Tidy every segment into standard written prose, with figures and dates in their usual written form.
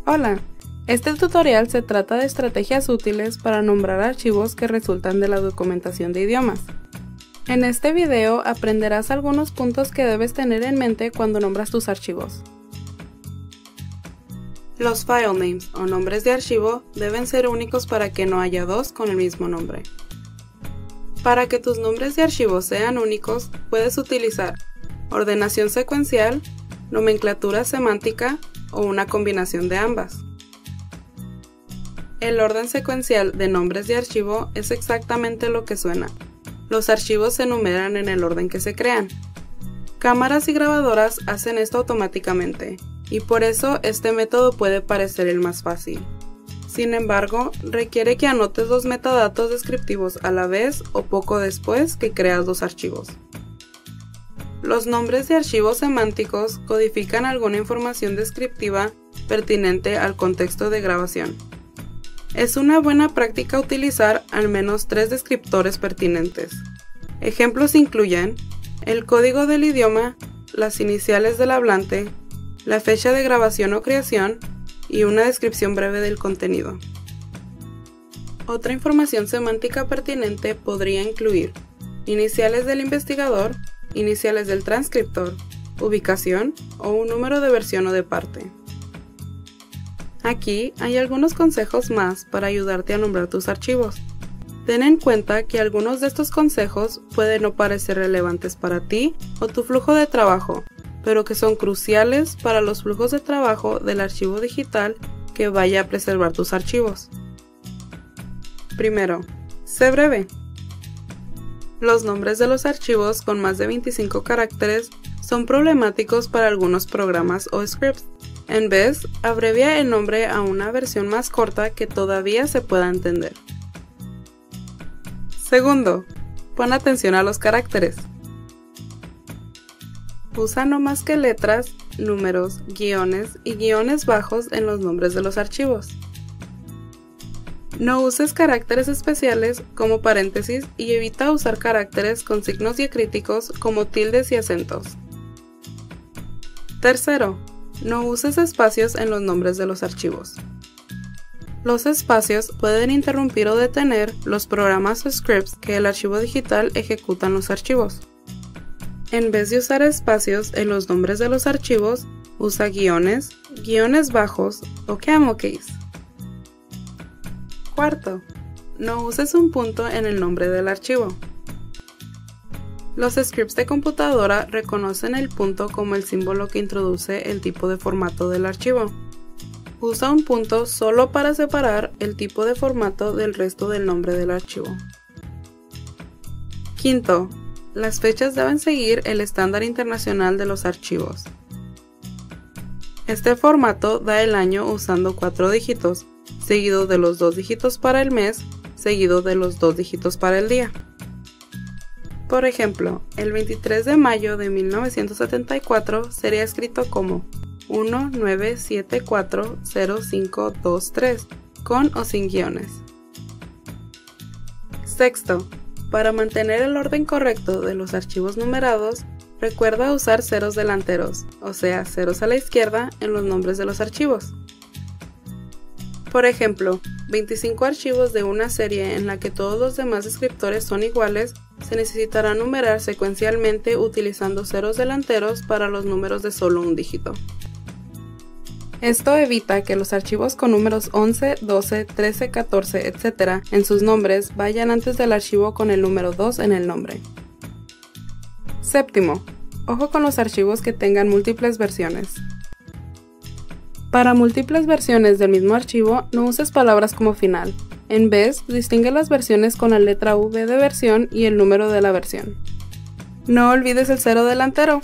Hola, este tutorial se trata de estrategias útiles para nombrar archivos que resultan de la documentación de idiomas. En este video aprenderás algunos puntos que debes tener en mente cuando nombras tus archivos. Los file names o nombres de archivo deben ser únicos para que no haya dos con el mismo nombre. Para que tus nombres de archivo sean únicos, puedes utilizar ordenación secuencial, nomenclatura semántica o una combinación de ambas. El orden secuencial de nombres de archivo es exactamente lo que suena. Los archivos se enumeran en el orden que se crean. Cámaras y grabadoras hacen esto automáticamente, y por eso este método puede parecer el más fácil. Sin embargo, requiere que anotes los metadatos descriptivos a la vez o poco después que creas los archivos. Los nombres de archivos semánticos codifican alguna información descriptiva pertinente al contexto de grabación. Es una buena práctica utilizar al menos 3 descriptores pertinentes. Ejemplos incluyen el código del idioma, las iniciales del hablante, la fecha de grabación o creación y una descripción breve del contenido. Otra información semántica pertinente podría incluir iniciales del investigador, iniciales del transcriptor, ubicación o un número de versión o de parte. Aquí hay algunos consejos más para ayudarte a nombrar tus archivos. Ten en cuenta que algunos de estos consejos pueden no parecer relevantes para ti o tu flujo de trabajo, pero que son cruciales para los flujos de trabajo del archivo digital que vaya a preservar tus archivos. Primero, sé breve. Los nombres de los archivos con más de 25 caracteres son problemáticos para algunos programas o scripts. En vez, abrevia el nombre a una versión más corta que todavía se pueda entender. Segundo, pon atención a los caracteres. Usa no más que letras, números, guiones y guiones bajos en los nombres de los archivos. No uses caracteres especiales como paréntesis y evita usar caracteres con signos diacríticos como tildes y acentos. Tercero, no uses espacios en los nombres de los archivos. Los espacios pueden interrumpir o detener los programas o scripts que el archivo digital ejecuta en los archivos. En vez de usar espacios en los nombres de los archivos, usa guiones, guiones bajos o camel case. Cuarto, no uses un punto en el nombre del archivo. Los scripts de computadora reconocen el punto como el símbolo que introduce el tipo de formato del archivo. Usa un punto solo para separar el tipo de formato del resto del nombre del archivo. Quinto, las fechas deben seguir el estándar internacional de los archivos. Este formato da el año usando 4 dígitos, seguido de los 2 dígitos para el mes, seguido de los 2 dígitos para el día. Por ejemplo, el 23 de mayo de 1974 sería escrito como 19740523, con o sin guiones. Sexto, para mantener el orden correcto de los archivos numerados, recuerda usar ceros delanteros, o sea, ceros a la izquierda en los nombres de los archivos. Por ejemplo, 25 archivos de una serie en la que todos los demás descriptores son iguales, se necesitará numerar secuencialmente utilizando ceros delanteros para los números de solo un dígito. Esto evita que los archivos con números 11, 12, 13, 14, etc. en sus nombres vayan antes del archivo con el número 2 en el nombre. Séptimo, ojo con los archivos que tengan múltiples versiones. Para múltiples versiones del mismo archivo, no uses palabras como final. En vez, distingue las versiones con la letra V de versión y el número de la versión. No olvides el cero delantero.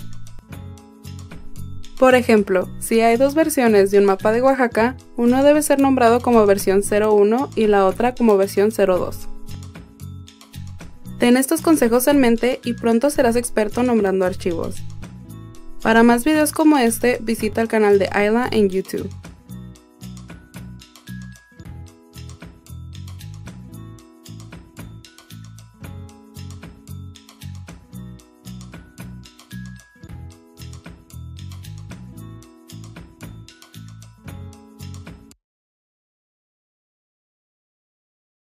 Por ejemplo, si hay 2 versiones de un mapa de Oaxaca, uno debe ser nombrado como versión 01 y la otra como versión 02. Ten estos consejos en mente y pronto serás experto nombrando archivos. Para más videos como este, visita el canal de Ayla en YouTube.